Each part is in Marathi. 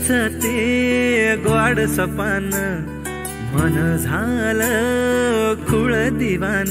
रातीच ते ग्वाड सपान मन झालं खुळ दिवान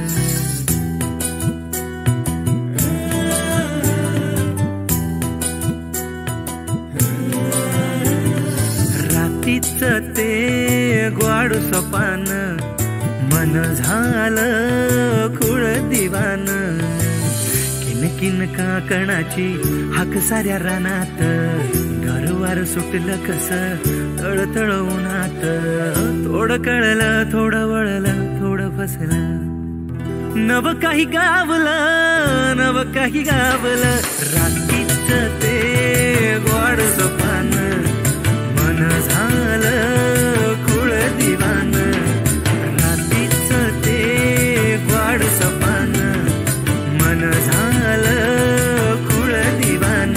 रातीच ते ग्वाड सपान मन झालं खुळ दिवान किन काकणाची हाक साऱ्या रानात गारवार सुटलं कस तळतळ उन्हात थोडं कळलं थोडं वळलं थोडं फसलं नव काही गावलं नव काही गावलं रातीच ते ग्वाड सपान मन झालं खुळ दिवान रातीच ते ग्वाड सपान मन झालं खुळ दिवान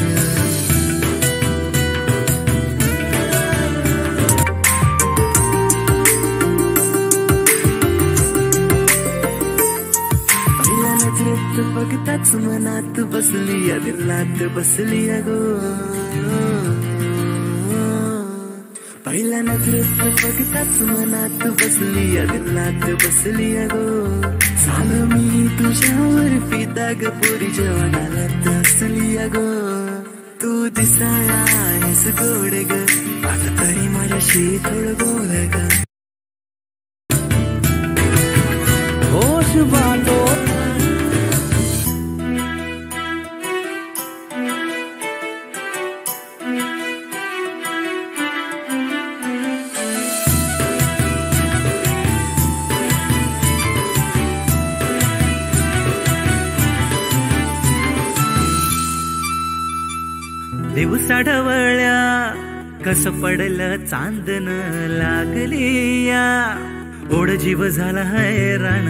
बघताच मनात बसली दिलात बसली अगो पहिल्या नजरेत बघताच मनात बसली दिलात बसली अगो झालं मी तुझ्यावर फिदा ग पोरी जवानात असली अगो तू दिसायला आहेस गोड ग आता तरी माझ्याशी थोडं बोल ग होश बातो दिवसा ढवळ्या कस पडलं चांदन लागली या ओढ जीव झाला हैराण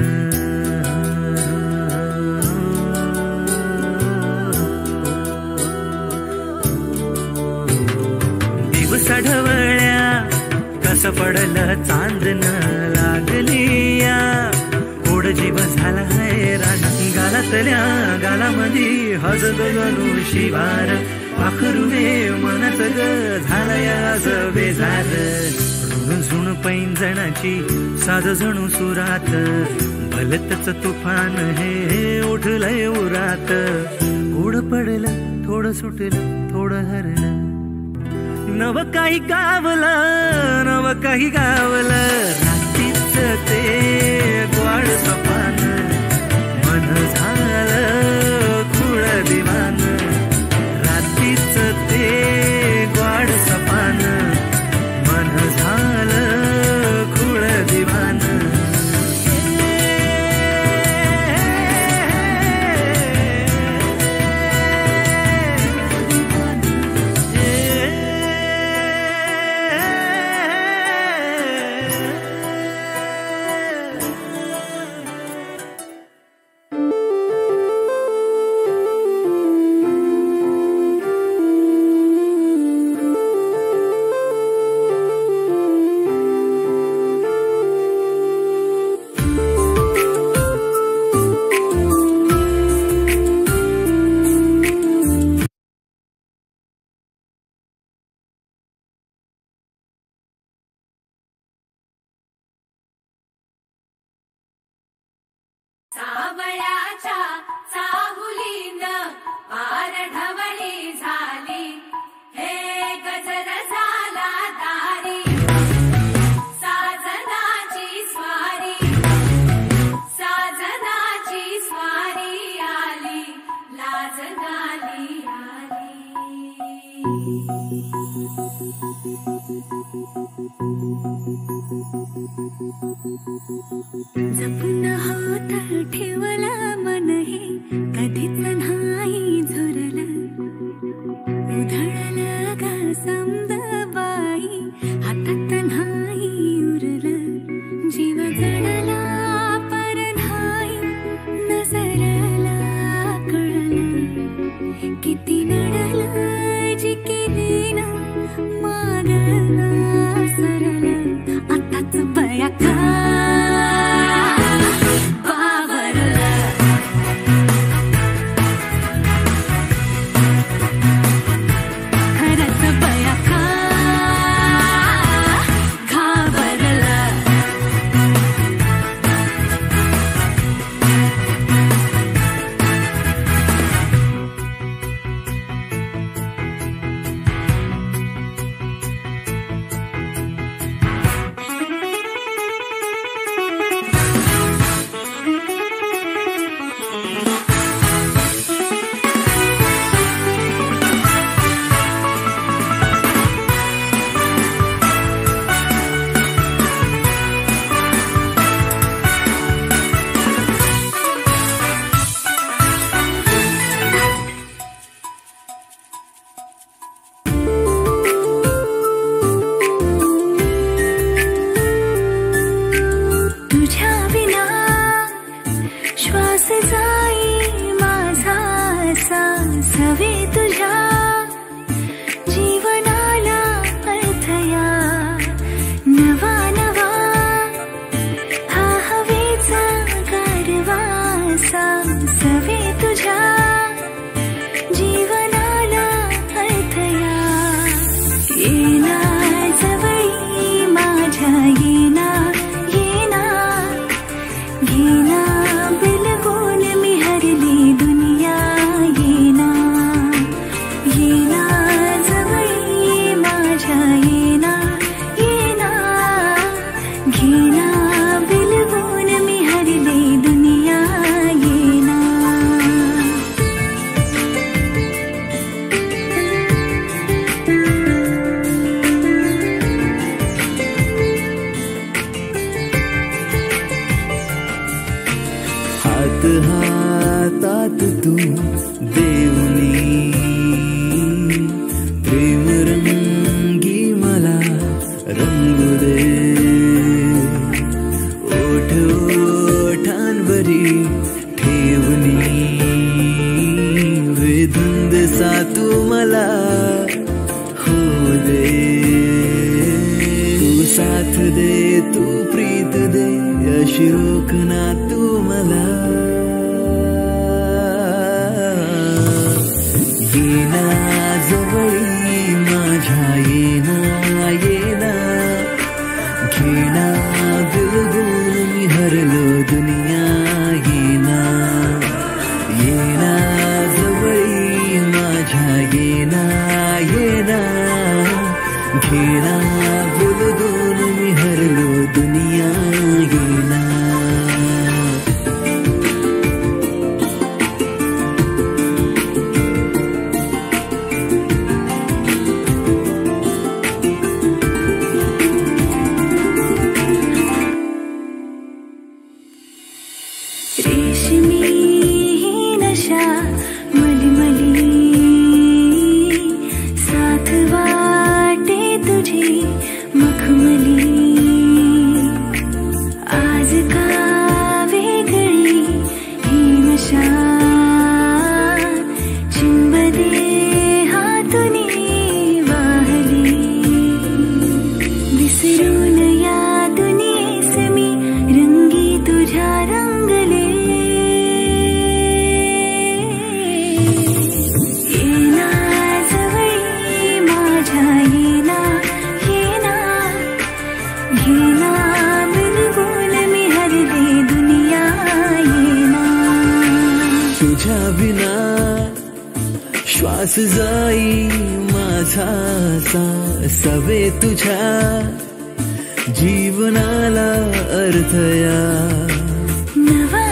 दिवसा ढवळ्या कस पडलं चांदन लागली या ओढ जीव झाला हैराण गालातल्या गालामधी हजद गणू शिवार पाखरुने मनच ग झालयाज बेजार ऋण झुण पैंजणाची साध जणू सुरात भलतच तुफान हे उठलंय उरात उड पडलं थोडं सुटलं थोडं हरलं नव काही गावलं नव काही गावलं रातीच ते ग्वाड सपान मन झालं खुळ दिवान रातीच ते ग्वाड सपान मन झालं खुळ दिवान सावळ्याच्या चाहुलीन पार ढवळी झाली हे गजर झाला दारी साजनाची स्वारी आली लाज गाली जपून होत ठेवला मन हे कधीच नाही झुरलं उधळलं ग समद बाई हातात नाही उरलं जीव जडला पर नाही नजरला कळलं किती नडलं जी केली ना मागला सरलं आताच बया खरंच बया कशी रोकना तू मला येना जवळी माझ्या येना येना घेना बिलगुन मी हरलो दुनिया येना येना जवळी माझ्या येना येना घेना बिलगुन मी हरलो दुनिया येना रेशमी ही नशा मलमली साथ वाटे तुझी मखमली आज का वेगळी ही नशा चिंबदे हातुनी वाहली विसरून या दुनियेस मी रंगी तुझ्या रंगले येना जवळी माझ्या येना येना घेना बिलगुन मी हरले दुनिया येना तुझ्या बिना श्वास जाई माझा सवे तुझ्या जीवनाला अर्थ या नवा